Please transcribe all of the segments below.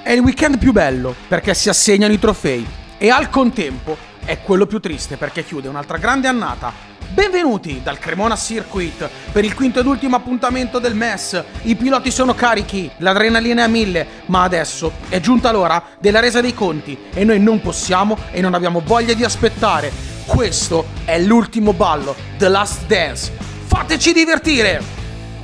È il weekend più bello perché si assegnano i trofei e al contempo è quello più triste perché chiude un'altra grande annata. Benvenuti dal Cremona Circuit per il quinto ed ultimo appuntamento del MES. I piloti sono carichi, l'adrenalina è a 1000, ma adesso è giunta l'ora della resa dei conti e noi non possiamo e non abbiamo voglia di aspettare. Questo è l'ultimo ballo, The Last Dance. Fateci divertire!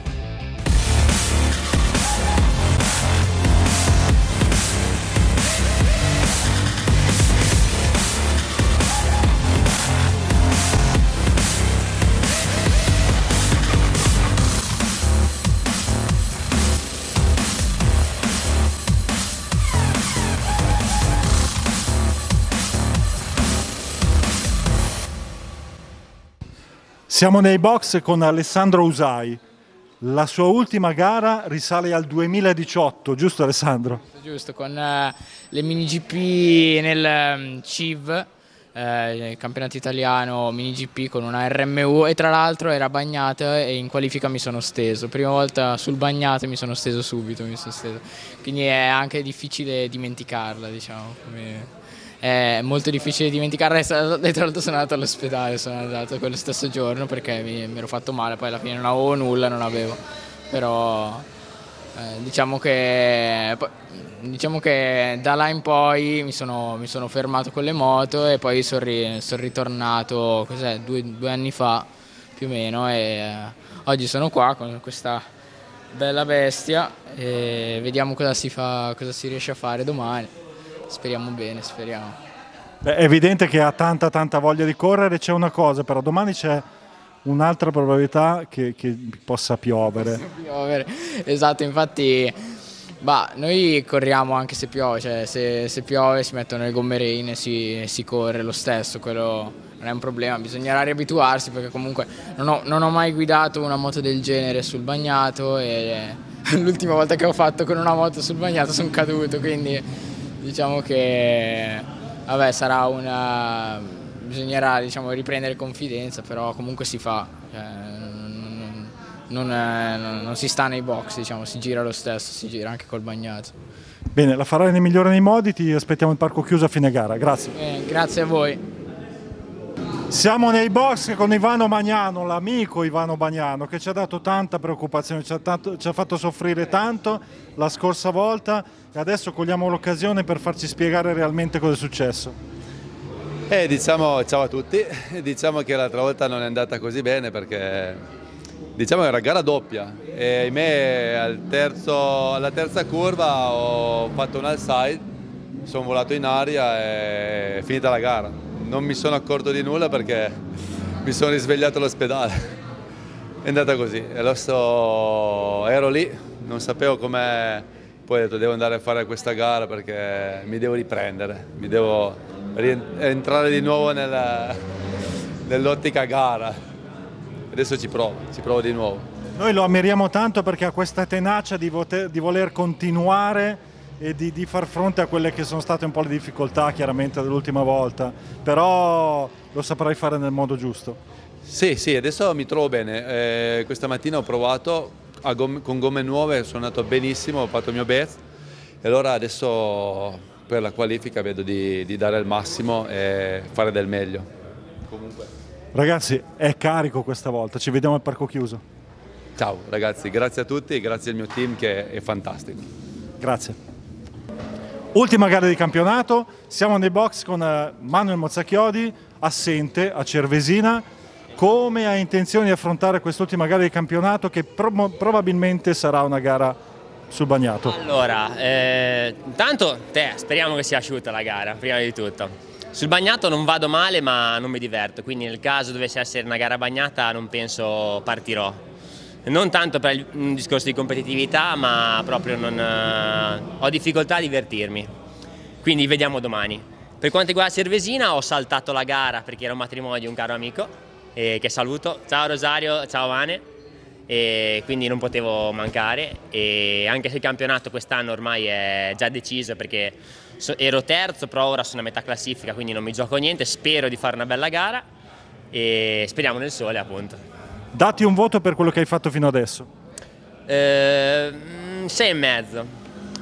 Siamo nei box con Alessandro Usai. La sua ultima gara risale al 2018, giusto Alessandro? Giusto, con le mini GP nel CIV, il campionato italiano mini GP con una RMU, e tra l'altro era bagnato e in qualifica mi sono steso. Prima volta sul bagnato mi sono steso subito, quindi è anche difficile dimenticarla, diciamo. È molto difficile dimenticarla e tra l'altro sono andato all'ospedale, sono andato quello stesso giorno perché mi ero fatto male, poi alla fine non avevo nulla, non avevo, però diciamo che da là in poi mi sono fermato con le moto e poi sono ritornato due anni fa più o meno, e oggi sono qua con questa bella bestia e vediamo cosa si riesce a fare domani. Speriamo bene, speriamo. Beh, è evidente che ha tanta voglia di correre. C'è una cosa però, domani c'è un'altra probabilità che possa piovere. Esatto, infatti noi corriamo anche se piove, cioè se piove si mettono le gomme rain e si corre lo stesso, quello non è un problema, bisognerà riabituarsi perché comunque non ho mai guidato una moto del genere sul bagnato e l'ultima volta che ho fatto con una moto sul bagnato sono caduto, quindi diciamo che bisognerà riprendere confidenza, però comunque si fa, non si sta nei box, si gira lo stesso, si gira anche col bagnato. Bene, la farai nel migliore dei modi, ti aspettiamo il parco chiuso a fine gara, grazie. Grazie a voi. Siamo nei box con Ivano Bagnano, l'amico Ivano Bagnano, che ci ha dato tanta preoccupazione, ci ha fatto soffrire tanto la scorsa volta e adesso cogliamo l'occasione per farci spiegare realmente cosa è successo. Ciao a tutti, diciamo che l'altra volta non è andata così bene perché diciamo che era gara doppia e ahimè alla terza curva ho fatto un outside, sono volato in aria e è finita la gara. Non mi sono accorto di nulla perché mi sono risvegliato all'ospedale. È andata così. Ero lì, non sapevo com'è. Poi ho detto devo andare a fare questa gara perché mi devo riprendere, mi devo entrare di nuovo nell'ottica gara. Adesso ci provo di nuovo. Noi lo ammiriamo tanto perché ha questa tenacia di voler continuare e di far fronte a quelle che sono state un po' le difficoltà chiaramente dell'ultima volta, però lo saprai fare nel modo giusto. Sì, adesso mi trovo bene. Questa mattina ho provato con gomme nuove, sono andato benissimo, ho fatto il mio best e allora adesso per la qualifica vedo di dare il massimo e fare del meglio. Comunque. Ragazzi, è carico questa volta, ci vediamo al parco chiuso. Ciao ragazzi, grazie a tutti e grazie al mio team che è fantastico. Grazie. Ultima gara di campionato, siamo nei box con Manuel Mozzachiodi, assente a Cervesina. Come hai intenzione di affrontare quest'ultima gara di campionato che probabilmente sarà una gara sul bagnato? Allora, intanto speriamo che sia asciutta la gara, prima di tutto. Sul bagnato non vado male ma non mi diverto, quindi nel caso dovesse essere una gara bagnata non penso partirò. Non tanto per un discorso di competitività, ma proprio ho difficoltà a divertirmi. Quindi vediamo domani. Per quanto riguarda Cervesina, ho saltato la gara perché era un matrimonio di un caro amico, che saluto. Ciao Rosario, ciao Vane. E quindi non potevo mancare. E anche se il campionato quest'anno ormai è già deciso perché ero terzo, però ora sono a metà classifica, quindi non mi gioco niente. Spero di fare una bella gara e speriamo nel sole, appunto. Dati un voto per quello che hai fatto fino adesso. 6,5.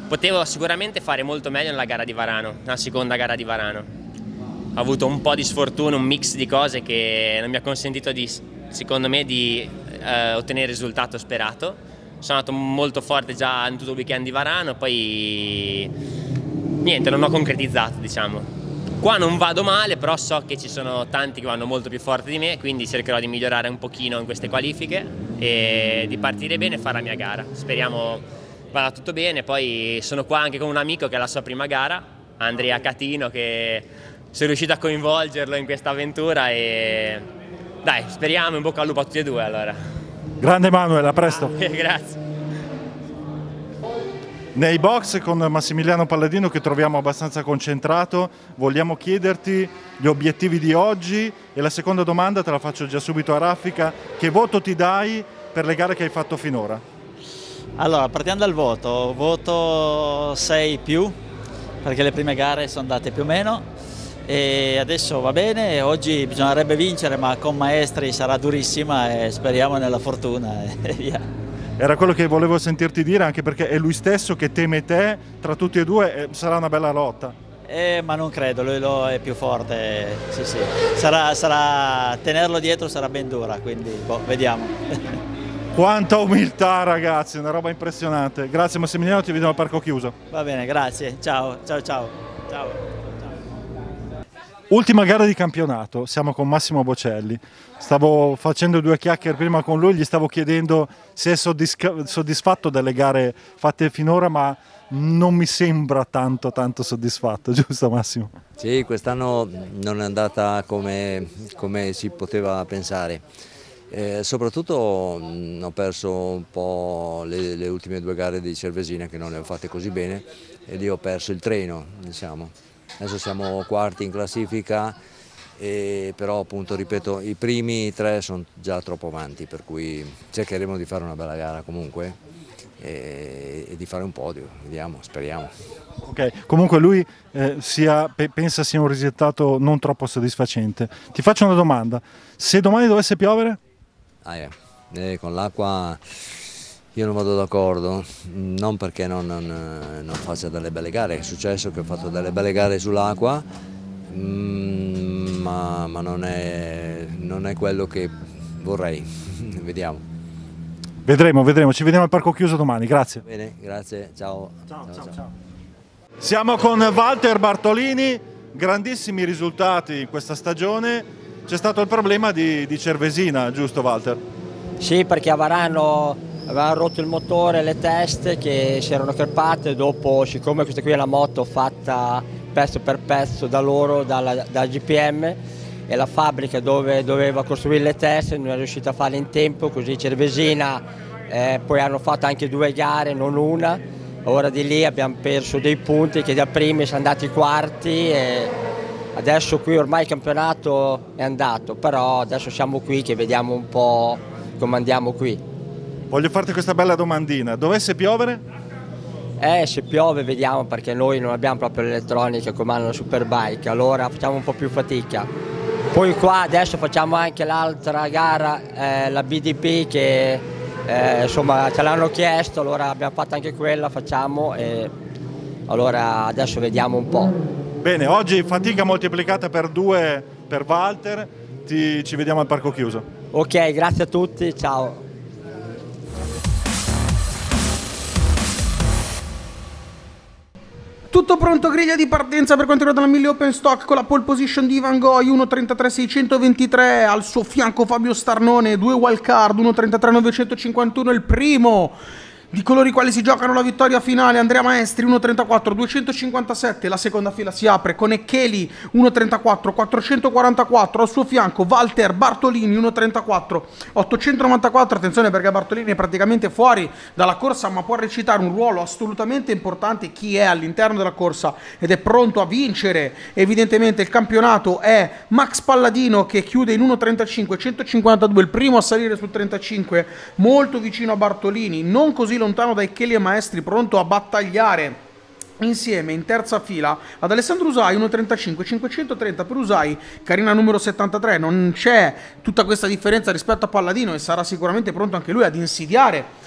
potevo sicuramente fare molto meglio nella gara di Varano, nella seconda gara di Varano. Ho avuto un po' di sfortuna, un mix di cose che non mi ha consentito secondo me di ottenere il risultato sperato. Sono andato molto forte già in tutto il weekend di Varano, poi niente, non ho concretizzato, diciamo. Qua non vado male, però so che ci sono tanti che vanno molto più forti di me, quindi cercherò di migliorare un pochino in queste qualifiche e di partire bene e fare la mia gara. Speriamo vada tutto bene. Poi sono qua anche con un amico che è la sua prima gara, Andrea Catino, che sono riuscito a coinvolgerlo in questa avventura e dai, speriamo, in bocca al lupo a tutti e due allora. Grande Manuel, a presto. Grazie. Nei box con Massimiliano Palladino, che troviamo abbastanza concentrato, vogliamo chiederti gli obiettivi di oggi e la seconda domanda te la faccio già subito a raffica: che voto ti dai per le gare che hai fatto finora? Allora, partiamo dal voto 6+, perché le prime gare sono andate più o meno e adesso va bene. Oggi bisognerebbe vincere, ma con Maestri sarà durissima e speriamo nella fortuna e via. Era quello che volevo sentirti dire, anche perché è lui stesso che teme te, tra tutti e due sarà una bella lotta. Ma non credo, lui è più forte, sì. Tenerlo dietro sarà ben dura, quindi vediamo. Quanta umiltà, ragazzi, una roba impressionante. Grazie Massimiliano, ti vediamo al parco chiuso. Va bene, grazie, ciao. Ultima gara di campionato, siamo con Massimo Bocelli. Stavo facendo due chiacchiere prima con lui, gli stavo chiedendo se è soddisfatto delle gare fatte finora, ma non mi sembra tanto soddisfatto, giusto Massimo? Sì, quest'anno non è andata come si poteva pensare. Soprattutto ho perso un po' le ultime due gare di Cervesina, che non le ho fatte così bene, e lì ho perso il treno, diciamo. Adesso siamo quarti in classifica, però appunto ripeto, i primi tre sono già troppo avanti, per cui cercheremo di fare una bella gara comunque e di fare un podio, vediamo, speriamo. Ok, comunque lui pensa sia un risultato non troppo soddisfacente. Ti faccio una domanda: se domani dovesse piovere? Con l'acqua io non vado d'accordo, non perché non faccia delle belle gare. È successo che ho fatto delle belle gare sull'acqua, ma non è quello che vorrei. Vediamo. Vedremo, ci vediamo al parco chiuso domani, grazie. Bene, grazie, ciao. Ciao. Siamo con Walter Bartolini, grandissimi risultati in questa stagione. C'è stato il problema di Cervesina, giusto Walter? Sì, perché a Varano aveva rotto il motore, le teste che si erano crepate. Dopo, siccome questa qui è la moto fatta pezzo per pezzo da loro, da GPM, e la fabbrica dove doveva costruire le teste non è riuscita a farle in tempo, così Cervesina poi hanno fatto anche due gare, non una. Ora di lì abbiamo perso dei punti, che da primi siamo andati quarti e adesso qui ormai il campionato è andato, però adesso siamo qui che vediamo un po' come andiamo qui. Voglio farti questa bella domandina: dovesse piovere? Se piove vediamo, perché noi non abbiamo proprio l'elettronica come hanno la Superbike, allora facciamo un po' più fatica. Poi qua adesso facciamo anche l'altra gara, la BDP, che insomma ce l'hanno chiesto, allora abbiamo fatto anche quella, facciamo, e allora adesso vediamo un po'. Bene, oggi fatica moltiplicata per 2 per Walter, ci vediamo al parco chiuso. Ok, grazie a tutti, ciao. Tutto pronto, griglia di partenza per quanto riguarda la 1000 Open Stock, con la pole position di Van Gogh 1.33.623, al suo fianco Fabio Starnone, 2 wildcard 1.33.951, il primo di coloro i quali si giocano la vittoria finale, Andrea Maestri 1.34.257, la seconda fila si apre con Echeli 1.34.444, al suo fianco Walter Bartolini 1.34.894, attenzione perché Bartolini è praticamente fuori dalla corsa, ma può recitare un ruolo assolutamente importante. Chi è all'interno della corsa ed è pronto a vincere evidentemente il campionato è Max Palladino, che chiude in 1.35.152, il primo a salire sul 35, molto vicino a Bartolini, non così lontano dai Echeli e Maestri, pronto a battagliare insieme in terza fila ad Alessandro Usai 1.35.530 per Usai, carina numero 73. Non c'è tutta questa differenza rispetto a Palladino e sarà sicuramente pronto anche lui ad insidiare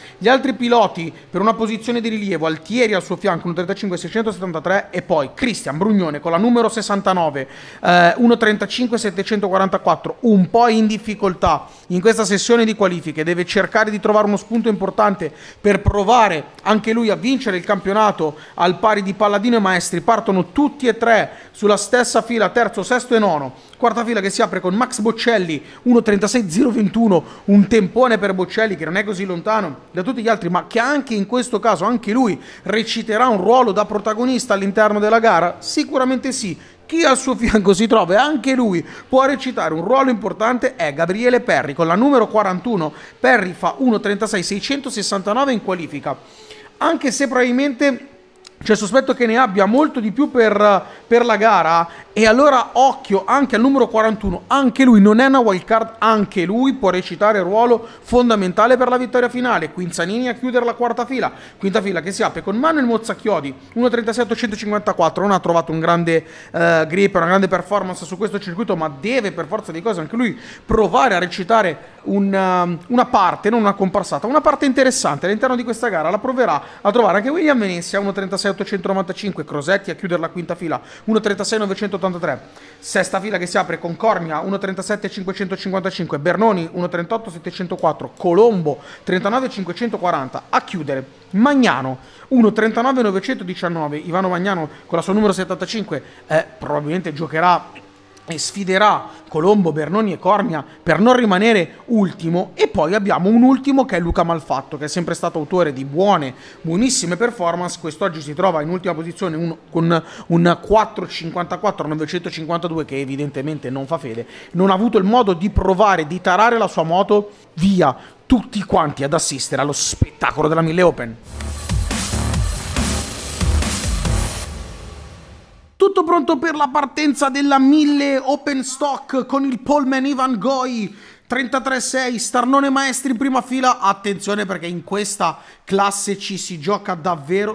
Gli altri piloti per una posizione di rilievo: Altieri al suo fianco 1.35 673 e poi Cristian Brugnone con la numero 69 1.35 744, un po' in difficoltà in questa sessione di qualifiche, deve cercare di trovare uno spunto importante per provare anche lui a vincere il campionato al pari di Palladino e Maestri. Partono tutti e tre sulla stessa fila, terzo, sesto e nono. Quarta fila che si apre con Max Boccelli 1.36.021, un tempone per Boccelli che non è così lontano da tutti gli altri, ma che anche in questo caso anche lui reciterà un ruolo da protagonista all'interno della gara? Sicuramente sì. Chi al suo fianco si trova e anche lui può recitare un ruolo importante è Gabriele Perri con la numero 41. Perri fa 1.36.669 in qualifica, anche se probabilmente c'è il sospetto che ne abbia molto di più per la gara, e allora occhio anche al numero 41, anche lui non è una wild card, anche lui può recitare il ruolo fondamentale per la vittoria finale. Quinzanini a chiudere la quarta fila, quinta fila che si apre con Manuel Mozzacchiodi 1.37.854, non ha trovato un grande grip, una grande performance su questo circuito, ma deve per forza di cose anche lui provare a recitare una parte, non una comparsata, una parte interessante all'interno di questa gara. La proverà a trovare anche William Venezia 1.36.895, Crosetti a chiudere la quinta fila 1.36.983, sesta fila che si apre con Cornia 1.37.555, Bernoni 1.38.704, Colombo 39.540 a chiudere Magnano 1.39.919. Ivano Magnano con la sua numero 75 probabilmente giocherà e sfiderà Colombo, Bernoni e Cornia per non rimanere ultimo. E poi abbiamo un ultimo che è Luca Malfatto, che è sempre stato autore di buonissime performance. Quest'oggi si trova in ultima posizione con un 4.54.952 che evidentemente non fa fede, non ha avuto il modo di provare di tarare la sua moto via tutti quanti ad assistere allo spettacolo della 1000 Open. Tutto pronto per la partenza della 1000 Open Stock con il poleman Ivan Goy 33.6, Starnone Maestri in prima fila. Attenzione perché in questa classe ci si gioca davvero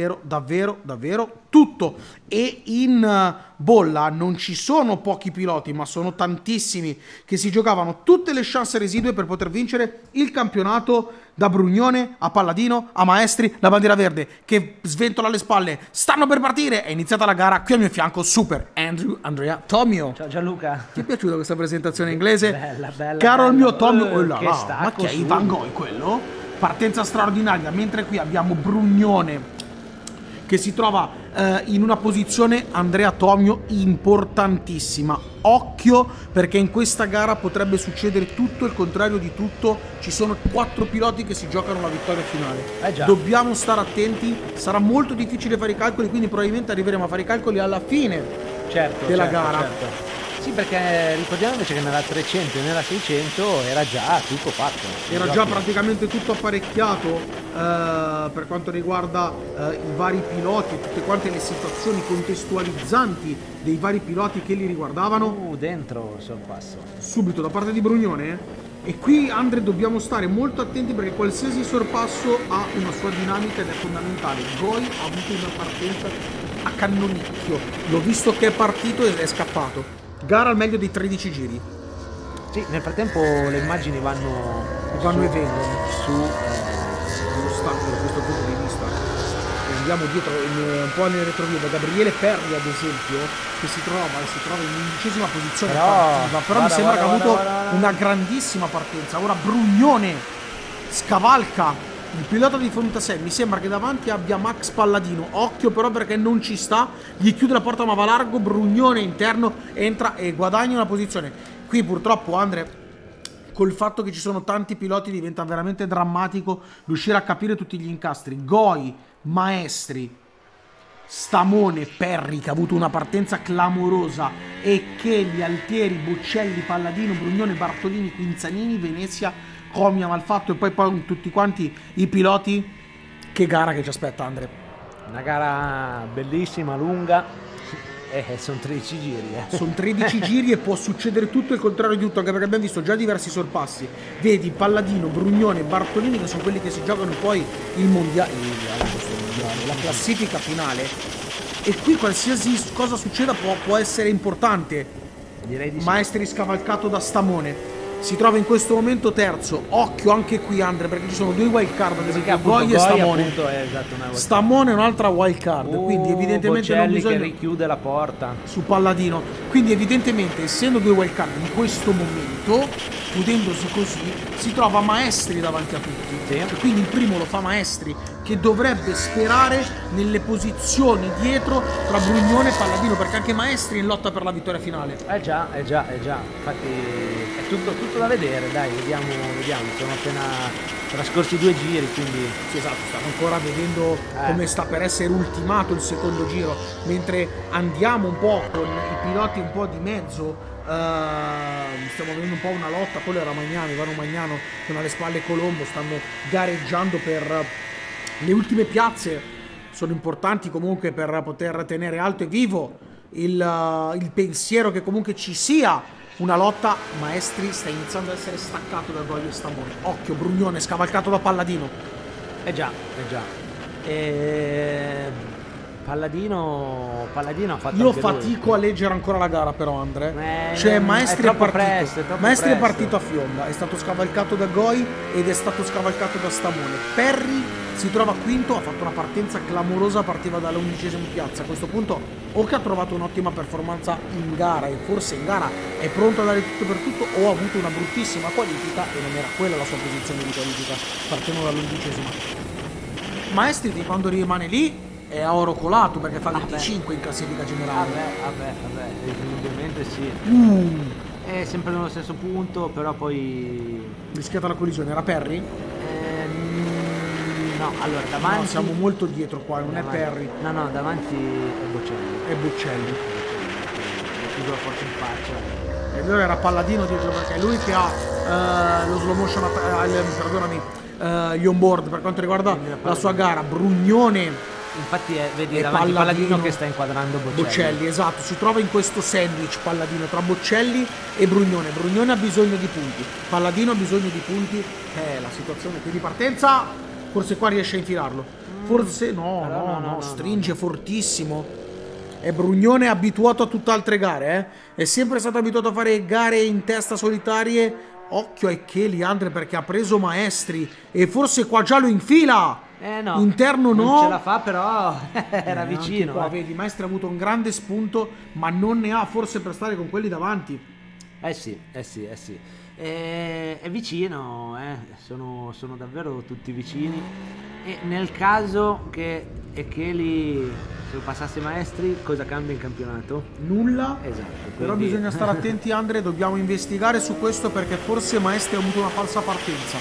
tutto, e in bolla non ci sono pochi piloti ma sono tantissimi che si giocavano tutte le chance residue per poter vincere il campionato, da Brugnone a Palladino a Maestri. La bandiera verde che sventola alle spalle, stanno per partire, è iniziata la gara. Qui al mio fianco Super Andrea Tomio. Ciao Gianluca, ti è piaciuta questa presentazione inglese? Bella, caro il mio Tomio. Ma chi è Ivan Goy quello? Partenza straordinaria, mentre qui abbiamo Brugnone che si trova in una posizione, Andrea Tomio, importantissima. Occhio perché in questa gara potrebbe succedere tutto il contrario di tutto. Ci sono 4 piloti che si giocano la vittoria finale. Dobbiamo stare attenti, sarà molto difficile fare i calcoli, quindi probabilmente arriveremo a fare i calcoli alla fine della gara. Certo. Sì, perché ricordiamo invece che nella 300 e nella 600 era già tutto fatto. Era già praticamente tutto apparecchiato per quanto riguarda i vari piloti e tutte quante le situazioni contestualizzanti dei vari piloti che li riguardavano. Dentro il sorpasso. Subito da parte di Brugnone. E qui, Andre, dobbiamo stare molto attenti perché qualsiasi sorpasso ha una sua dinamica ed è fondamentale. Goy ha avuto una partenza a cannonicchio. L'ho visto che è partito e è scappato. Gara al meglio dei 13 giri. Sì, nel frattempo le immagini vanno e vengono sullo stacco da questo punto di vista. E andiamo dietro un po' nel retrovie da Gabriele Perri, ad esempio, che si trova in 11ª posizione, però mi sembra che ha avuto una grandissima partenza. Ora Brugnone scavalca il pilota di Fontasè, mi sembra che davanti abbia Max Palladino. Occhio però perché non ci sta, gli chiude la porta ma va largo. Brugnone interno entra e guadagna una posizione. Qui purtroppo, Andre, col fatto che ci sono tanti piloti diventa veramente drammatico riuscire a capire tutti gli incastri. Goy, Maestri, Stamone, Perri che ha avuto una partenza clamorosa, e Cheli, Altieri, Boccelli, Palladino, Brugnone, Bartolini, Quinzanini, Venezia, Comia, Malfatto e poi tutti quanti i piloti. Che gara che ci aspetta, Andre? Una gara bellissima, lunga, sono 13 giri. Sono 13 giri e può succedere tutto il contrario di tutto, anche perché abbiamo visto già diversi sorpassi. Vedi Palladino, Brugnone, Bartolini che sono quelli che si giocano poi il mondiale, la classifica finale. E qui qualsiasi cosa succeda può essere importante. Direi di sì. Maestri scavalcato da Stamone. si trova in questo momento terzo. Occhio anche qui, Andre, perché ci sono 2 wild card, ad esempio appunto Goi e Stamone. appunto, esatto, una Stamone è un'altra wild card, quindi evidentemente non Bocelli bisogna che richiude la porta su Palladino. Quindi evidentemente, essendo 2 wild card in questo momento, chiudendosi così, si trova Maestri davanti a tutti. Sì. E quindi il primo lo fa Maestri, che dovrebbe sperare nelle posizioni dietro tra Brugnone e Palladino, perché anche Maestri è in lotta per la vittoria finale. già. Infatti è tutto da vedere, dai, vediamo. Sono appena trascorsi 2 giri, quindi Sì, esatto, stiamo ancora vedendo come sta per essere ultimato il secondo giro, mentre andiamo un po' con i piloti un po' di mezzo. Stiamo vedendo un po' una lotta. Quello era Magnano, Ivano Magnano con alle spalle Colombo, stanno gareggiando per le ultime piazze. Sono importanti comunque per poter tenere alto e vivo il pensiero che comunque ci sia una lotta. Maestri sta iniziando ad essere staccato da Goi e Stamone. Occhio, Brugnone scavalcato da Palladino. già. Palladino ha fatto. Io anche fatico a leggere ancora la gara, però, Andre. È Maestri è troppo partito. presto, è troppo Maestri è presto. partito a fionda, è stato scavalcato da Goi ed è stato scavalcato da Stamone. Perri si trova quinto, ha fatto una partenza clamorosa, partiva dall'11ª piazza. A questo punto o che ha trovato un'ottima performance in gara e forse in gara è pronto a dare tutto per tutto, o ha avuto una bruttissima qualifica e non era quella la sua posizione di qualifica, partendo dall'11ª. Maestri di quando rimane lì è a oro colato, perché fa 25 in classifica generale. Vabbè, indubbiamente sì. È sempre nello stesso punto, però poi Rischiata la collisione, era Perri? no, allora davanti No, siamo molto dietro qua, non davanti- è Perri, No, davanti è Bocelli. è Bocelli. Ha chiuso la porta in faccia. E allora era Palladino dietro, perché è lui che ha lo slow motion, gli onboard per quanto riguarda la sua gara. Brugnone Infatti vedi e davanti Palladino Palladino che sta inquadrando Bocelli. esatto, si trova in questo sandwich Palladino tra Bocelli e Brugnone. Brugnone ha bisogno di punti, Palladino ha bisogno di punti. La situazione qui di partenza, forse qua riesce a infilarlo, forse no, stringe fortissimo. E Brugnone è abituato a tutt'altre gare, è sempre stato abituato a fare gare in testa solitarie. Occhio ai Cheli, Andre, perché ha preso Maestri e forse qua già lo infila. No, Interno non ce la fa, però era Anche vicino. qua, vedi, Maestri ha avuto un grande spunto, ma non ne ha forse per stare con quelli davanti. Sì. È vicino, sono davvero tutti vicini. E nel caso che Echeli se lo passasse Maestri, cosa cambia in campionato? Nulla. Esatto. Però quindi- bisogna stare attenti, Andre, dobbiamo investigare su questo, perché forse Maestri ha avuto una falsa partenza.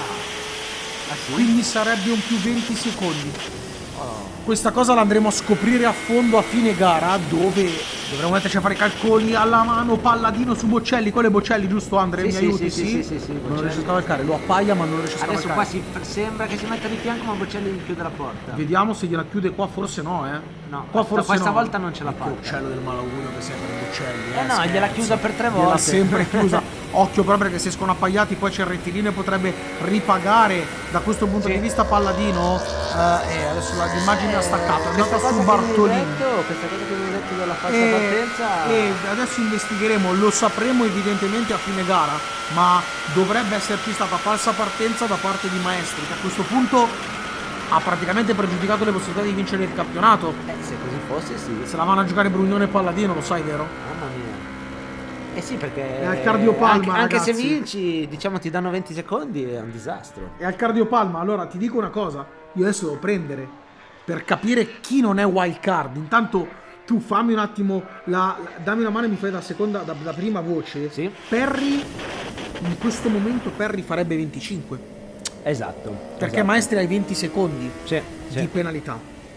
sì? Quindi sarebbe un più 20 secondi. Questa cosa l'andremo a scoprire a fondo a fine gara, dove dovremo metterci a fare i calcoli alla mano. Palladino su Bocelli, quello è Bocelli, giusto, Andre? Mi Sì, aiuti? sì, Non Bocelli. riesce a scavalcare, lo appaia ma non riesce a Adesso scavalcare. qua sembra che si metta di fianco, ma Bocelli gli chiude la porta. Vediamo se gliela chiude qua, forse no, No, qua forse questa no. volta non ce l'ha Che fatta. uccello del malaugurio che sei per Bocelli. No, scherzo. gliela chiusa per 3 Gliel'ha volte. sempre chiusa. Occhio proprio, perché se escono appaiati poi c'è il rettilineo e potrebbe ripagare da questo punto di vista Palladino. E adesso l'immagine ha staccato, è andata su Bartolini. Questa cosa che vi ho detto della falsa partenza. E adesso investigheremo, lo sapremo evidentemente a fine gara, ma dovrebbe esserci stata falsa partenza da parte di Maestri, che a questo punto ha praticamente pregiudicato le possibilità di vincere il campionato. Se così fosse, sì. Se la vanno a giocare Brugnone e Palladino, lo sai, vero? Mamma mia. Sì, perché È al cardiopalma, anche se ragazzi. vinci, diciamo ti danno 20 secondi, è un disastro. E al cardiopalma. Allora ti dico una cosa, io adesso devo prendere per capire chi non è wild card. Intanto tu fammi un attimo dammi una mano e mi fai da prima voce. Sì. Perri, in questo momento Perri farebbe 25, Esatto. perché Maestri hai 20 secondi di penalità.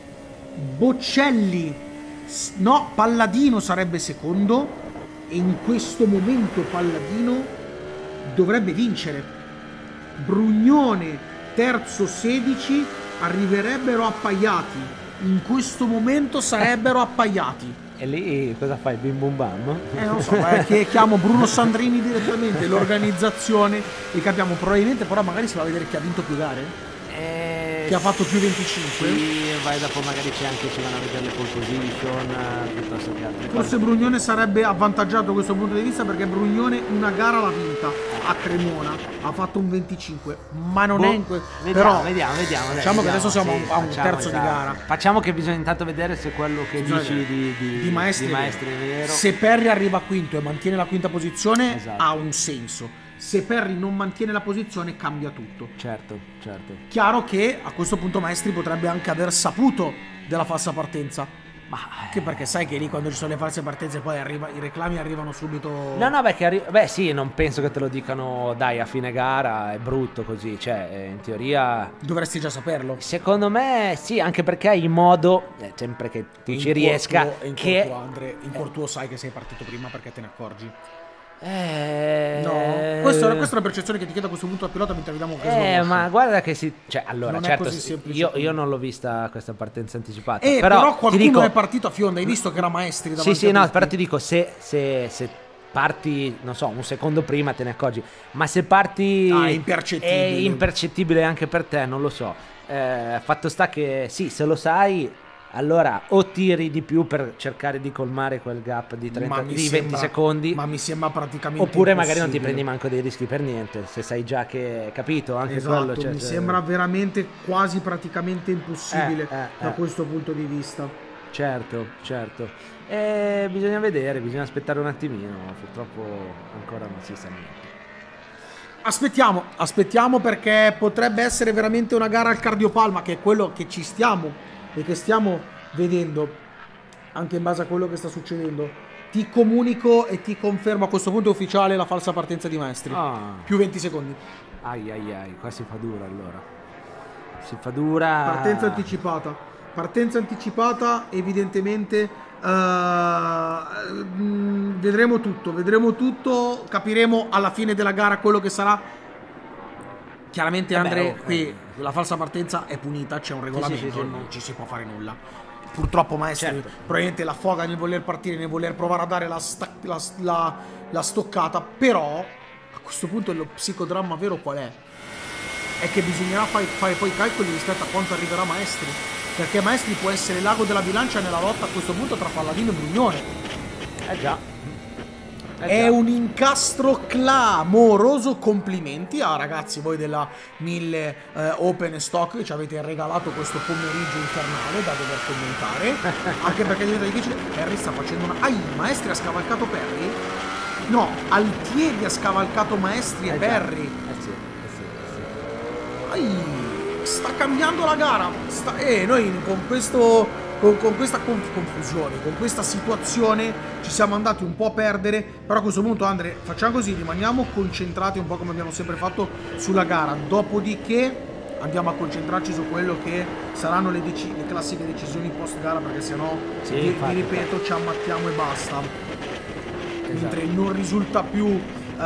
Bocelli no, Palladino sarebbe secondo, e in questo momento Palladino dovrebbe vincere. Brugnone terzo 16, arriverebbero appaiati. In questo momento sarebbero appaiati. E lì cosa fai? Bim bum bam? Non so, che chiamo Bruno Sandrini direttamente, l'organizzazione, e capiamo probabilmente, però magari si va a vedere chi ha vinto più gare. che ha fatto più 25. Sì, vai dopo magari ci vanno a vedere le pole position piuttosto che altre Forse cose. Brugnone sarebbe avvantaggiato da questo punto di vista, perché Brugnone una gara l'ha vinta a Cremona, ha fatto un 25, ma non è in però Vediamo. diciamo che adesso siamo a un terzo di gara. Facciamo che bisogna intanto vedere se quello che Bisogna dici di Maestri è vero. Se Perry arriva quinto e mantiene la quinta posizione, Esatto. ha un senso. Se Perry non mantiene la posizione, cambia tutto. Certo. Chiaro che a questo punto Maestri potrebbe anche aver saputo della falsa partenza. Ma Che perché sai che lì quando ci sono le false partenze poi i reclami arrivano subito. No, beh sì, non penso che te lo dicano, dai, a fine gara, è brutto così, cioè in teoria Dovresti già saperlo. secondo me sì, anche perché hai modo, sempre che tu ci riesca, che Andre, in cuor tuo sai che sei partito prima perché te ne accorgi. No, No, questa è una percezione che ti chiedo a questo punto al pilota mentre vediamo che ma guarda che cioè allora Non è certo così semplice io non l'ho vista questa partenza anticipata, però ti qualcuno dico, è partito a fionda, hai visto che era Maestri davanti sì, a no, tutti? però ti dico se parti, non so, un secondo prima te ne accorgi, ma se parti è impercettibile. è impercettibile anche per te, non lo so. Fatto sta che sì, se lo sai, allora o tiri di più per cercare di colmare quel gap di 20 secondi, ma mi sembra praticamente oppure magari non ti impossibile. prendi manco dei rischi per niente, se sai già che, capito, anche Esatto, quello, cioè, mi sembra veramente quasi praticamente impossibile da questo punto di vista. certo. Bisogna vedere, bisogna aspettare un attimino, purtroppo ancora non si sa niente. Aspettiamo perché potrebbe essere veramente una gara al cardiopalma, che è quello che ci stiamo e che stiamo vedendo anche in base a quello che sta succedendo. Ti comunico e ti confermo a questo punto è ufficiale la falsa partenza di Maestri. Più 20 secondi. Ai, qua si fa dura allora. Si fa dura. Partenza anticipata, evidentemente. Vedremo tutto, capiremo alla fine della gara quello che sarà. Chiaramente Andre, qui la falsa partenza è punita, c'è un regolamento, sì. non ci si può fare nulla. Purtroppo Maestri probabilmente la foga nel voler partire, nel voler provare a dare la stoccata, però a questo punto lo psicodramma vero qual è? È che bisognerà fare poi i calcoli rispetto a quanto arriverà Maestri, perché Maestri può essere l'ago della bilancia nella lotta a questo punto tra Palladino e Brugnone. È un incastro clamoroso. Complimenti a ragazzi voi della 1000 Open Stock che ci avete regalato questo pomeriggio infernale da dover commentare. Anche perché diventa difficile. Perry sta facendo una... Maestri ha scavalcato Perry? No, Altieri ha scavalcato Maestri e Perry. Sta cambiando la gara. Noi con questo... Con questa confusione, con questa situazione ci siamo andati un po' a perdere, però a questo punto Andre facciamo così, rimaniamo concentrati un po' come abbiamo sempre fatto sulla gara, dopodiché andiamo a concentrarci su quello che saranno le classiche decisioni post gara, perché sennò vi ripeto ci ammattiamo e basta. Mentre non risulta più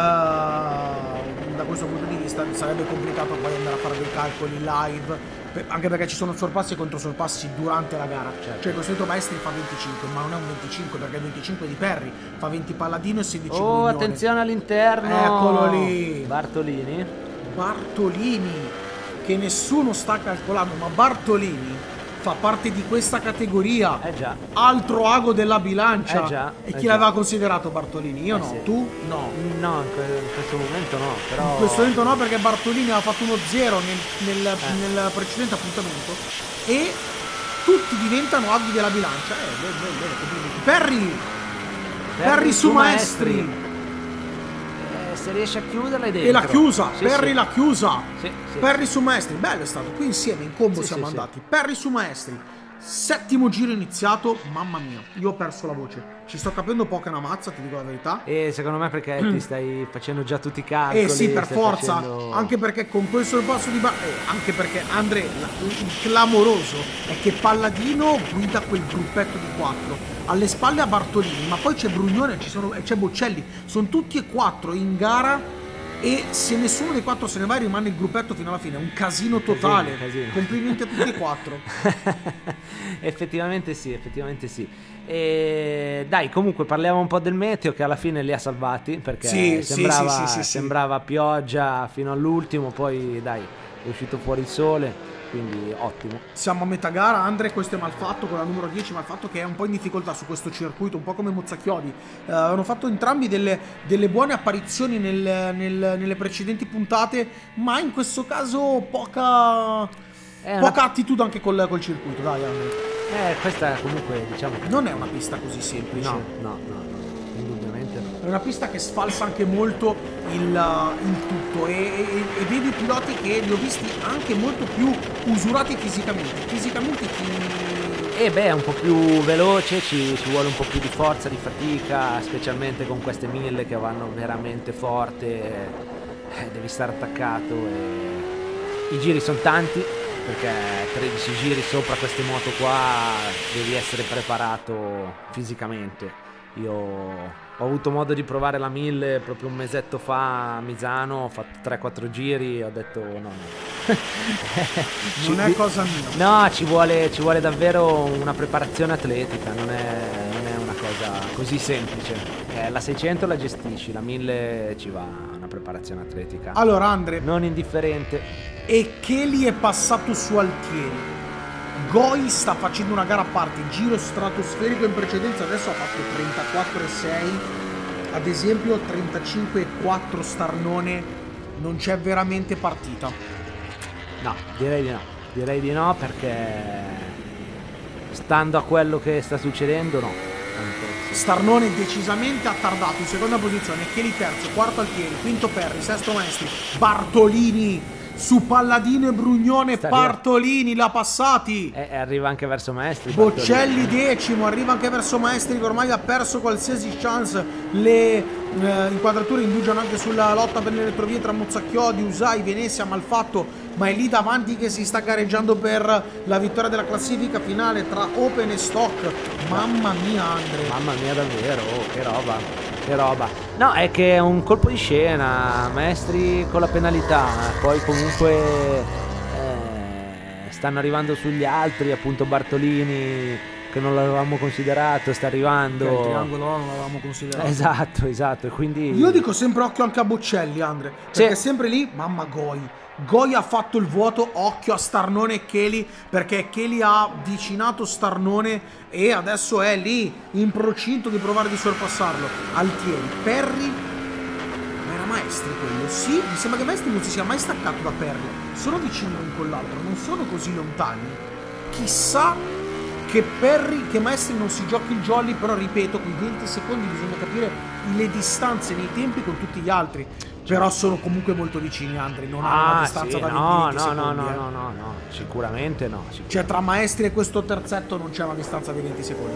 da questo punto di vista sarebbe complicato poi andare a fare dei calcoli live, anche perché ci sono sorpassi e controsorpassi durante la gara. Cioè questo Maestri fa 25, ma non è un 25 perché è 25 di Perry, fa 20 Palladino e 16 Brugnone. Attenzione all'interno, eccolo lì, Bartolini, che nessuno sta calcolando, ma Bartolini fa parte di questa categoria, altro ago della bilancia. E chi l'aveva considerato Bartolini? Io no, tu? No, in questo momento no, però... In questo momento no, perché Bartolini aveva fatto 1-0 nel precedente appuntamento e tutti diventano aghi della bilancia. Perry su Maestri. Se riesce a chiuderla è dentro. E l'ha chiusa, Perry sì. l'ha chiusa. Sì. Perry su Maestri, bello è stato. Qui insieme in combo siamo andati. Perry su Maestri. Settimo giro iniziato, mamma mia, io ho perso la voce. Ci sto capendo poco una mazza, ti dico la verità. E secondo me perché ti stai facendo già tutti i calcoli. Sì, per forza. Anche perché con quel sorpasso di anche perché Andre, il clamoroso è che Palladino guida quel gruppetto di 4. Alle spalle a Bartolini, ma poi c'è Brugnone, c'è Boccelli. Sono tutti e 4 in gara. E se nessuno dei 4 se ne va rimane il gruppetto fino alla fine. È un casino totale. Complimenti a tutti e 4. Effettivamente sì. E dai, comunque parliamo un po' del meteo che alla fine li ha salvati, perché sembrava pioggia fino all'ultimo, poi dai, è uscito fuori il sole. quindi ottimo. Siamo a metà gara, Andre, questo è Malfatto con la numero 10, Malfatto che è un po' in difficoltà su questo circuito, un po' come Mozzachiodi. Hanno fatto entrambi delle buone apparizioni nelle precedenti puntate, ma in questo caso poca attitudine anche col circuito, dai Andre. Questa comunque diciamo che non è una pista così semplice. No, indubbiamente no. È una pista che sfalsa anche molto il tutto e vedi i piloti che li ho visti anche molto più usurati fisicamente è un po' più veloce, ci vuole un po' più di forza, di fatica, specialmente con queste 1000 che vanno veramente forte, devi stare attaccato e i giri sono tanti, perché 13 giri sopra queste moto qua devi essere preparato fisicamente. Io ho avuto modo di provare la 1000 proprio un mesetto fa a Misano, ho fatto 3-4 giri, ho detto no. Non è cosa mia. No, ci vuole davvero una preparazione atletica, non è una cosa così semplice. La 600 la gestisci, la 1000 ci va una preparazione atletica. Allora Andre, non indifferente. E Cheli è passato su Altieri. Goi sta facendo una gara a parte, giro stratosferico in precedenza, adesso ha fatto 34,6, ad esempio 35,4 Starnone, non c'è veramente partita. No, direi di no perché stando a quello che sta succedendo no. Starnone decisamente attardato, in seconda posizione, Cheli terzo, quarto Altieri, quinto Perri, sesto Maestri, Bartolini su Palladino e Brugnone, Bartolini l'ha passati. Arriva anche verso Maestri. Bocelli decimo, arriva anche verso Maestri che ormai ha perso qualsiasi chance. Le inquadrature indugiano anche sulla lotta per le retrovie tra Mozzachiodi, Usai, Venezia, Malfatto, ma è lì davanti che si sta gareggiando per la vittoria della classifica finale tra Open e Stock. Mamma mia Andre. Mamma mia davvero, che roba. No, è che è un colpo di scena, Maestri con la penalità, poi comunque stanno arrivando sugli altri, appunto Bartolini che non l'avevamo considerato, sta arrivando. Il triangolo non l'avevamo considerato. Esatto, e quindi io dico sempre occhio anche a Bocelli, Andre, perché sempre lì, mamma Goi ha fatto il vuoto, occhio a Starnone e Cheli, perché Cheli ha avvicinato Starnone e adesso è lì in procinto di provare di sorpassarlo. Altieri, Perri, ma era Maestri quello? Sì, mi sembra che Maestri non si sia mai staccato da Perri, sono vicini l'un con l'altro, non sono così lontani. Chissà che Maestri non si giochi il jolly, però ripeto, quei 20 secondi bisogna capire le distanze nei tempi con tutti gli altri. Però sono comunque molto vicini, Andri, non hanno una distanza da 20 secondi. No, sicuramente no. Cioè tra Maestri e questo terzetto non c'è una distanza di 20 secondi.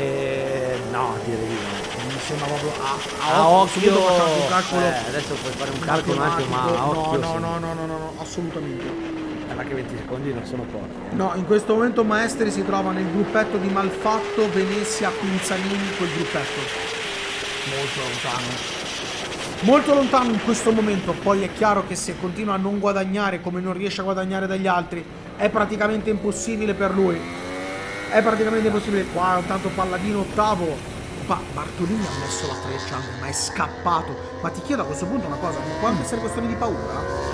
No, direi di no. Mi sembra proprio a occhio. Un calcolo adesso puoi fare un calcolo un attimo, ma a occhio. No, assolutamente. Guarda che 20 secondi non sono pochi. No, in questo momento Maestri si trova nel gruppetto di Malfatto, Venezia, Quinzanini, quel gruppetto. Molto lontano in questo momento. Poi è chiaro che se continua a non guadagnare come non riesce a guadagnare dagli altri, è praticamente impossibile per lui. È praticamente impossibile. Qua intanto Palladino ottavo. Bartolini ha messo la freccia, ma è scappato. Ma ti chiedo a questo punto una cosa, non può anche essere questione di paura?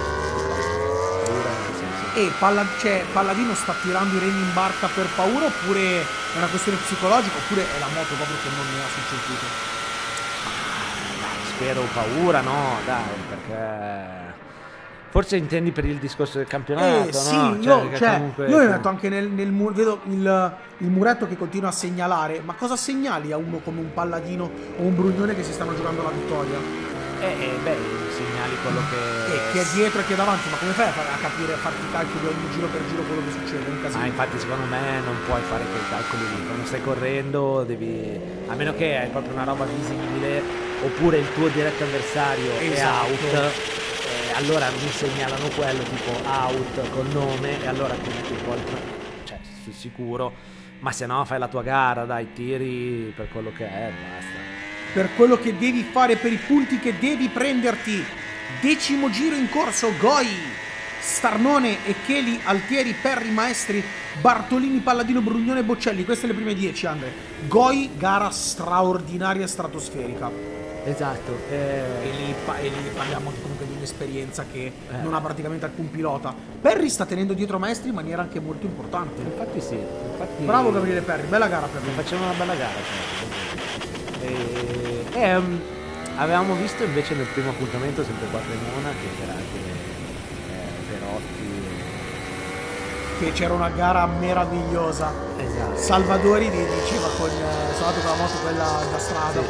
E Palladino sta tirando i remi in barca per paura, oppure è una questione psicologica, oppure è la moto proprio che non ne ha sul circuito? Spero paura, no, dai, perché forse intendi per il discorso del campionato, sì, no? Io ho detto anche vedo il muretto che continua a segnalare, ma cosa segnali a uno come un Palladino o un Brugnone che si stanno giocando la vittoria? Segnali quello che è dietro e che è davanti, ma come fai a capire, a farti i calcoli ogni giro per giro quello che succede? È un casino. Infatti secondo me non puoi fare quei calcoli lì, quando stai correndo devi, a meno che hai proprio una roba visibile, oppure il tuo diretto avversario è out, allora mi segnalano quello tipo out col nome, e allora tu sul sicuro, ma se no fai la tua gara, dai, tiri per quello che è, basta. Per quello che devi fare, per i punti che devi prenderti. 10° giro in corso, Goi, Starnone e Cheli, Altieri, Perri, Maestri, Bartolini, Palladino, Brugnone e Bocelli. Queste le prime 10, Andre. Goi, gara straordinaria e stratosferica. Esatto. E lì parliamo comunque di un'esperienza che non ha praticamente alcun pilota. Perry sta tenendo dietro Maestri in maniera anche molto importante. Infatti sì. Bravo Gabriele Perry, bella gara per lui. Facciamo una bella gara. Avevamo visto invece nel primo appuntamento, sempre qua a Cremona, che era anche Perotti. Che c'era una gara meravigliosa. Esatto. Salvadori diceva sono andato con la moto quella da strada,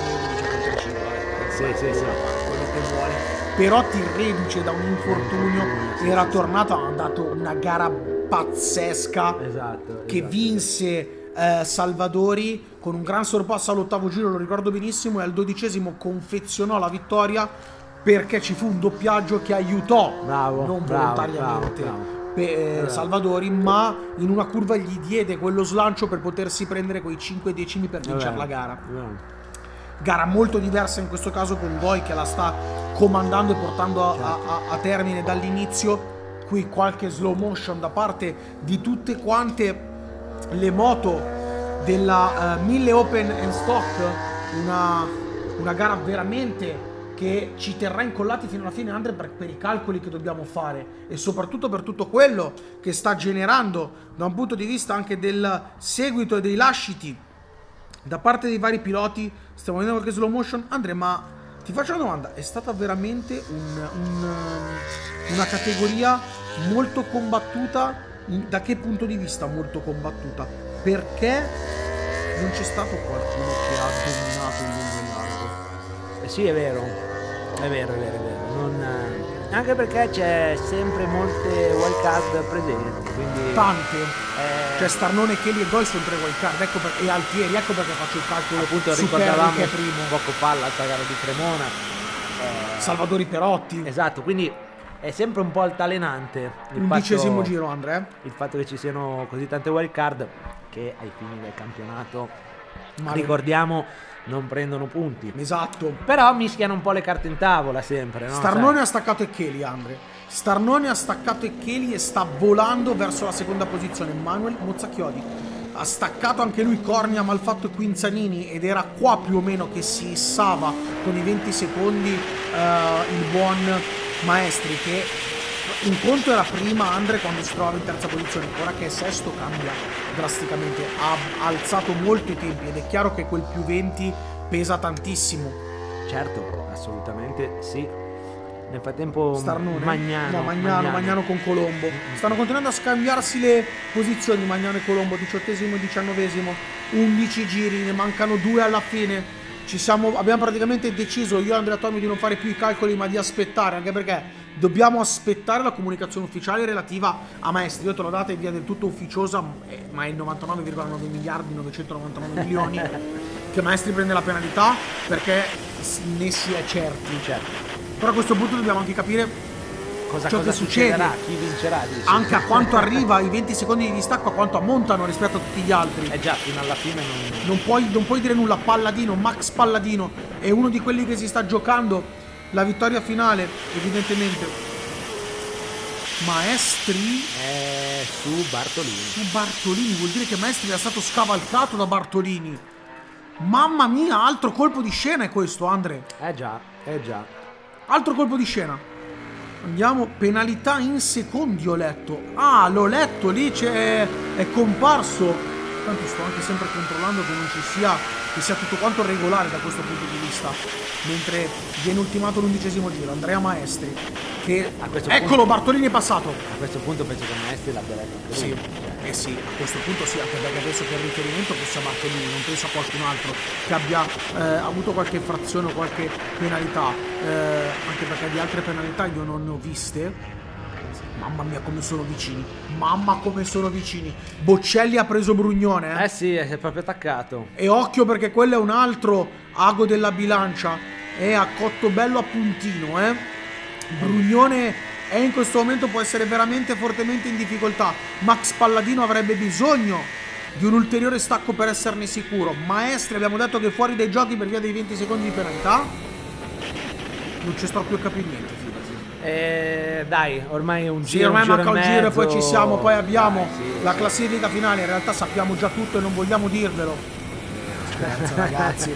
Sì. quello che vuole. Perotti reduce da un infortunio, era tornato, ha dato una gara pazzesca. Esatto. Che vinse Salvadori con un gran sorpasso all'ottavo giro, lo ricordo benissimo, e al 12° confezionò la vittoria perché ci fu un doppiaggio che aiutò, non volontariamente, Salvadori, ma in una curva gli diede quello slancio per potersi prendere quei 5 decimi per vincere la gara. Gara molto diversa in questo caso, con Goy che la sta comandando e portando a termine dall'inizio. Qui qualche slow motion da parte di tutte quante le moto della 1000 Open and Stock, una gara veramente che ci terrà incollati fino alla fine, Andre, per i calcoli che dobbiamo fare e soprattutto per tutto quello che sta generando da un punto di vista anche del seguito e dei lasciti da parte dei vari piloti. Stiamo vedendo qualche slow motion. Andre, ma ti faccio una domanda: è stata veramente una categoria molto combattuta? Da che punto di vista molto combattuta? Perché non c'è stato qualcuno che ha dominato il lungo e largo? Sì, è vero. Anche perché c'è sempre molte wildcard presenti, quindi tante. Cioè Starnone, Kelly e Goy sono 3 wildcard, e Altieri, ecco perché faccio il calcolo. Appunto su ricordavamo Perry, che è primo. poco fa l'altra gara di Cremona. Salvadori Perotti. Esatto, quindi è sempre un po' altalenante il 11° giro, Andre. Il fatto che ci siano così tante wildcard che ai fini del campionato, ricordiamo, non prendono punti. Esatto. Però mischiano un po' le carte in tavola sempre, no? Starnone ha staccato e Kelly, Andre. Starnone ha staccato e Kelly e sta volando verso la seconda posizione. Manuel Mozzacchiodi ha staccato anche lui Cornia, Malfatto e Quinzanini, ed era qua più o meno che si issava con i 20 secondi il buon Maestri, che un conto era prima, Andre, quando si trovava in terza posizione, ora che è sesto cambia drasticamente, ha alzato molto i tempi ed è chiaro che quel più 20 pesa tantissimo. Certo, assolutamente sì. Nel frattempo Starnone, Magnano con Colombo stanno continuando a scambiarsi le posizioni. Magnano e Colombo, 18° e 19°, 11 giri, ne mancano 2 alla fine. Abbiamo praticamente deciso, io e Andrea Tommi, di non fare più i calcoli ma di aspettare, anche perché dobbiamo aspettare la comunicazione ufficiale relativa a Maestri. Io te l'ho data in via del tutto ufficiosa, ma è il 99,9 miliardi 999 milioni che Maestri prende la penalità, perché ne si è certi. Certo. Però a questo punto dobbiamo anche capire ciò che succede, chi vincerà, anche a quanto arriva i 20 secondi di distacco, a quanto ammontano rispetto a tutti gli altri. Già, fino alla fine non puoi dire nulla. Palladino, Max Palladino è uno di quelli che si sta giocando la vittoria finale, evidentemente. Maestri su Bartolini vuol dire che Maestri è stato scavalcato da Bartolini. Mamma mia, altro colpo di scena è questo, Andre. Già. Altro colpo di scena. Andiamo, penalità in secondi ho letto. L'ho letto, lì è comparso. Tanto sto anche sempre controllando che non che sia tutto quanto regolare da questo punto di vista. Mentre viene ultimato l'11° giro, Andrea Maestri, che eccolo, Bartolini è passato. A questo punto penso che Maestri l'abbia letto anche sì. lui. Sì, a questo punto sì, anche perché adesso per riferimento pensa Bartolini, non pensa a qualcun altro che abbia avuto qualche infrazione o qualche penalità, anche perché di altre penalità io non ne ho viste. Mamma mia come sono vicini, Boccelli ha preso Brugnone. Sì, è proprio attaccato. E occhio, perché quello è un altro ago della bilancia, è a cotto bello a puntino, Brugnone in questo momento può essere veramente fortemente in difficoltà. Max Palladino avrebbe bisogno di un ulteriore stacco per esserne sicuro. Maestri abbiamo detto che è fuori dai giochi per via dei 20 secondi di penalità. Non ci sto più a capire niente, fidati. Dai, ormai è un giro. Sì, ormai manca un giro e poi ci siamo. Poi abbiamo la classifica finale. In realtà sappiamo già tutto e non vogliamo dirvelo. Scherzo, ragazzi.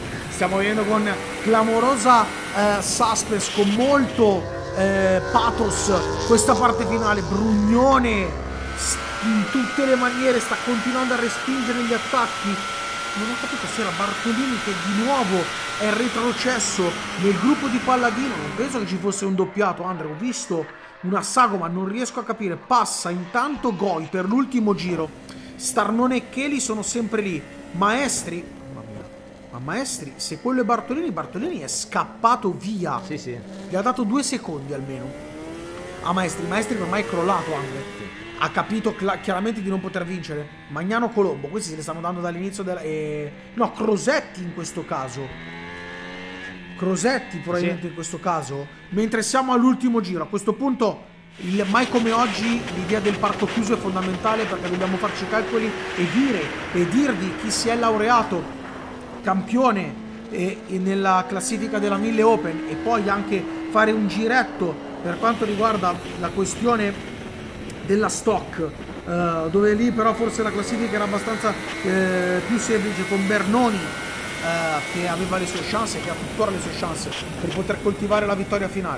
stiamo vedendo con clamorosa suspense, con molto pathos questa parte finale. Brugnone in tutte le maniere sta continuando a respingere gli attacchi. Non ho capito se era Bartolini che di nuovo è retrocesso nel gruppo di Palladino. Non penso che ci fosse un doppiato, Andrea. Ho visto una sagoma, non riesco a capire. Passa intanto Goi per l'ultimo giro. Starnone e Cheli sono sempre lì. Maestri, mamma mia, ma Maestri, se quello è Bartolini, Bartolini è scappato via. Sì, sì. Gli ha dato 2 secondi almeno a Maestri. Maestri ormai è crollato, Andrea. Sì. Ha capito chiaramente di non poter vincere. Magnano Colombo, questi se ne stanno dando dall'inizio no, Crosetti in questo caso. Crosetti probabilmente in questo caso. Mentre siamo all'ultimo giro. A questo punto, mai come oggi, l'idea del parco chiuso è fondamentale, perché dobbiamo farci i calcoli e dirvi chi si è laureato campione nella classifica della 1000 Open, e poi anche fare un giretto per quanto riguarda la questione della stock, dove lì però forse la classifica era abbastanza più semplice, con Bernoni che aveva le sue chance, che ha tuttora le sue chance per poter coltivare la vittoria finale.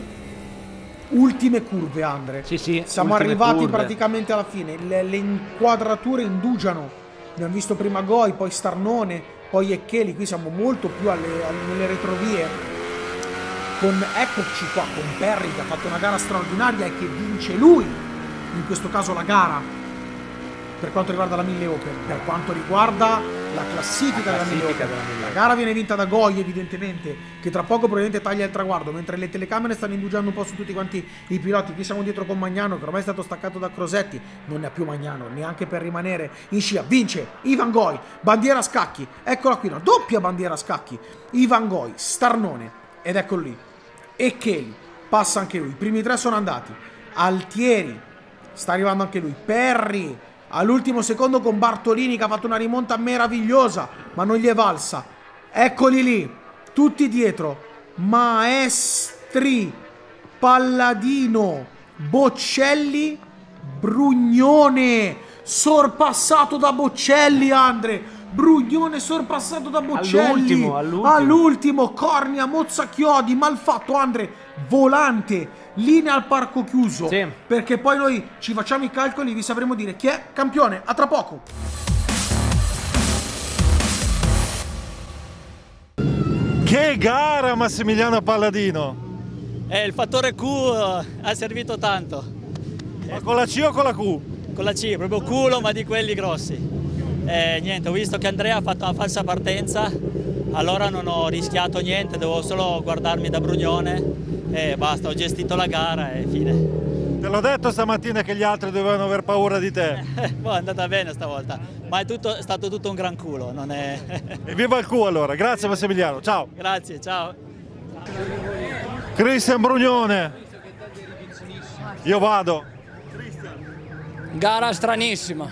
Ultime curve, Andre. Sì, siamo arrivati praticamente alla fine. Le inquadrature indugiano. Abbiamo visto prima Goi, poi Starnone, poi Eccheli. Qui siamo molto più nelle retrovie. Eccoci qua con Perry, che ha fatto una gara straordinaria e che vince lui in questo caso la gara per quanto riguarda la 1000 Open. Per quanto riguarda la classifica della 1000 Open, la gara viene vinta da Goi, evidentemente, che tra poco probabilmente taglia il traguardo, mentre le telecamere stanno indugiando un po' su tutti quanti i piloti. Qui siamo dietro con Magnano, che ormai è stato staccato da Crosetti. Non ne ha più Magnano neanche per rimanere in scia. Vince Ivan Goi, bandiera a scacchi, eccola qui, una doppia bandiera a scacchi. Ivan Goi, Starnone, ed eccolo lì, e Cheli passa anche lui. I primi 3 sono andati. Altieri sta arrivando anche lui. Perry all'ultimo secondo con Bartolini, che ha fatto una rimonta meravigliosa, ma non gli è valsa. Eccoli lì, tutti dietro. Maestri, Palladino, Bocelli, Brugnone, sorpassato da Bocelli, Andre. Brugnone sorpassato da Bocelli. All'ultimo, cornia, Mozzachiodi, malfatto, Andre. Volante, linea al parco chiuso. Sì. Perché poi noi ci facciamo i calcoli, vi sapremo dire chi è campione. A tra poco. Che gara, Massimiliano Palladino! Il fattore Q ha servito tanto. Ma con la C o con la Q? Con la C, proprio culo, ma di quelli grossi. Niente, ho visto che Andrea ha fatto una falsa partenza, allora non ho rischiato niente, devo solo guardarmi da Brugnone e basta, ho gestito la gara e fine. Te l'ho detto stamattina che gli altri dovevano aver paura di te. Boh, è andata bene stavolta, ma è stato tutto un gran culo, non è... E viva il Q allora, grazie Massimiliano, ciao! Grazie, ciao! Cristian Brugnone, io vado. Gara stranissima.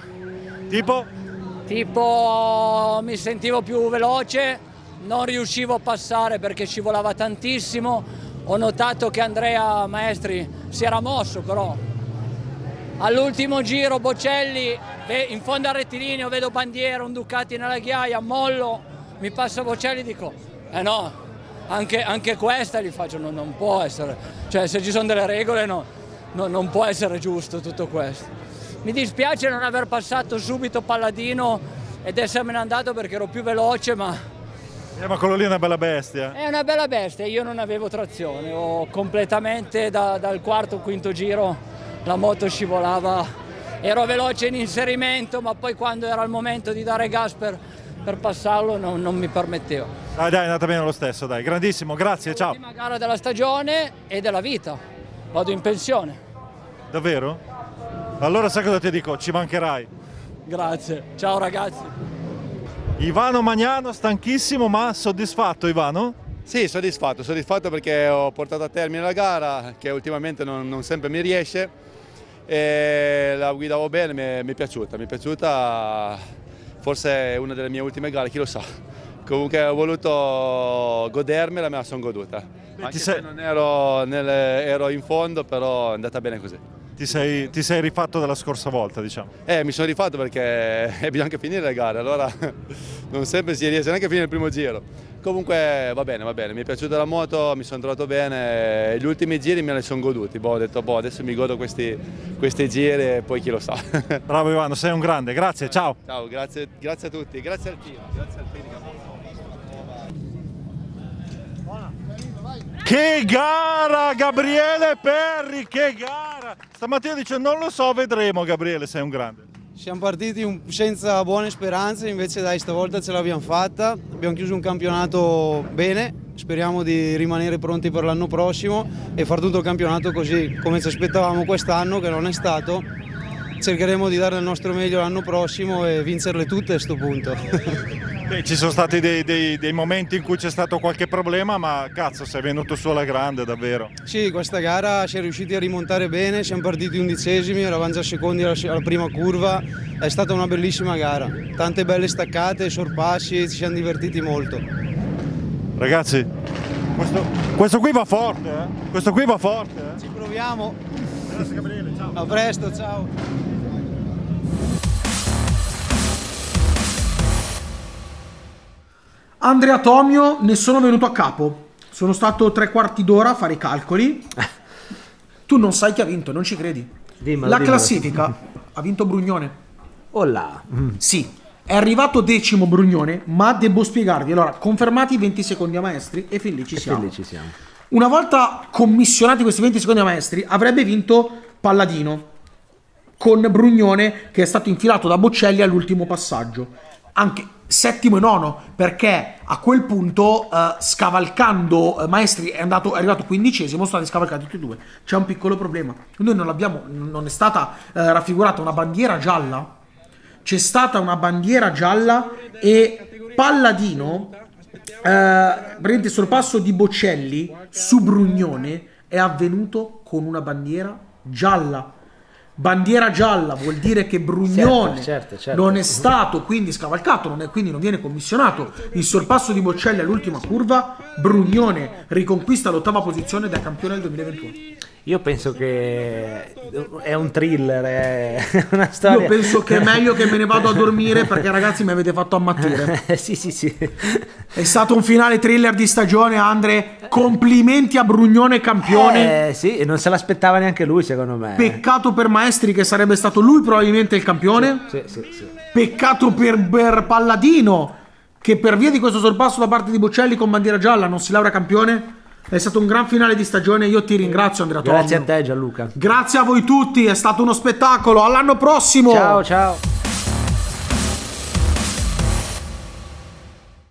Tipo mi sentivo più veloce, non riuscivo a passare perché scivolava tantissimo. Ho notato che Andrea Maestri si era mosso, però all'ultimo giro Bocelli, in fondo al rettilineo vedo bandiera, un Ducati nella ghiaia, mollo, mi passa Bocelli, dico no, anche questa gli faccio, non può essere, cioè se ci sono delle regole non può essere giusto tutto questo. Mi dispiace non aver passato subito Palladino ed essermene andato perché ero più veloce, ma quello lì è una bella bestia. È una bella bestia, io non avevo trazione, ho completamente dal quarto o quinto giro la moto scivolava, ero veloce in inserimento, ma poi quando era il momento di dare gas per passarlo non mi permetteva. Dai, è andata bene lo stesso, dai, grandissimo, grazie, ciao. L'ultima gara della stagione e della vita, vado in pensione. Davvero? Allora sai cosa ti dico? Ci mancherai. Grazie, ciao ragazzi. Ivano Magnano, stanchissimo ma soddisfatto, Ivano? Sì, soddisfatto perché ho portato a termine la gara, che ultimamente non sempre mi riesce, e la guidavo bene, mi è piaciuta, forse è una delle mie ultime gare, chi lo sa. Comunque ho voluto godermela, me la sono goduta. Anche se non ero in fondo, però è andata bene così. Ti sei rifatto dalla scorsa volta, diciamo? Mi sono rifatto perché bisogna anche finire le gare, allora non sempre si riesce neanche a finire il primo giro. Comunque va bene, mi è piaciuta la moto, mi sono trovato bene, gli ultimi giri me li sono goduti, ho detto adesso mi godo questi giri e poi chi lo sa. Bravo Ivano, sei un grande, grazie, ciao. Ciao, grazie a tutti, grazie al team. Che gara Gabriele Perri, che gara! Stamattina dice non lo so, vedremo. Gabriele, sei un grande. Siamo partiti senza buone speranze, invece dai, stavolta ce l'abbiamo fatta, abbiamo chiuso un campionato bene, speriamo di rimanere pronti per l'anno prossimo e far tutto il campionato così come ci aspettavamo quest'anno, che non è stato. Cercheremo di dare il nostro meglio l'anno prossimo e vincerle tutte a questo punto. Ci sono stati dei momenti in cui c'è stato qualche problema, ma cazzo, sei venuto su alla grande, davvero. Sì, questa gara si è riusciti a rimontare bene, siamo partiti 11esimi, eravamo già secondi alla prima curva, è stata una bellissima gara, tante belle staccate, sorpassi, ci siamo divertiti molto. Ragazzi, questo qui va forte, questo qui va forte. Ci proviamo. Grazie Gabriele, ciao. A presto, ciao. Andrea Tomio, ne sono venuto a capo. Sono stato 3/4 d'ora a fare i calcoli. Tu non sai chi ha vinto, non ci credi. La classifica ha vinto Brugnone. Olà. Sì, è arrivato 10° Brugnone, ma devo spiegarvi. Allora, confermati i 20 secondi a Maestri e fin lì ci siamo. Una volta commissionati questi 20 secondi a Maestri, avrebbe vinto Palladino con Brugnone che è stato infilato da Bocelli all'ultimo passaggio. Anche 7° e 9°, perché a quel punto scavalcando Maestri è arrivato 15°, sono stati scavalcati tutti e due. C'è un piccolo problema: noi non è stata raffigurata una bandiera gialla, c'è stata una bandiera gialla e Palladino, prendete sorpasso di Bocelli su Brugnone, è avvenuto con una bandiera gialla. Bandiera gialla vuol dire che Brugnone certo. non è stato quindi scavalcato, quindi non viene commissionato il sorpasso di Bocelli all'ultima curva. Brugnone riconquista l'8ª posizione ed è campione del 2021. Io penso che è un thriller, è una storia. Io penso che è meglio che me ne vado a dormire, perché ragazzi mi avete fatto ammattire. Sì. È stato un finale thriller di stagione, Andre. Complimenti a Brugnone campione. Sì, non se l'aspettava neanche lui, secondo me. Peccato per Maestri, che sarebbe stato lui probabilmente il campione. Sì. Peccato per Palladino, che per via di questo sorpasso da parte di Bocelli con bandiera gialla non si laurea campione. È stato un gran finale di stagione. Io ti ringrazio, Andrea Tomio. Grazie a te, Gianluca. Grazie a voi tutti, è stato uno spettacolo. All'anno prossimo. Ciao.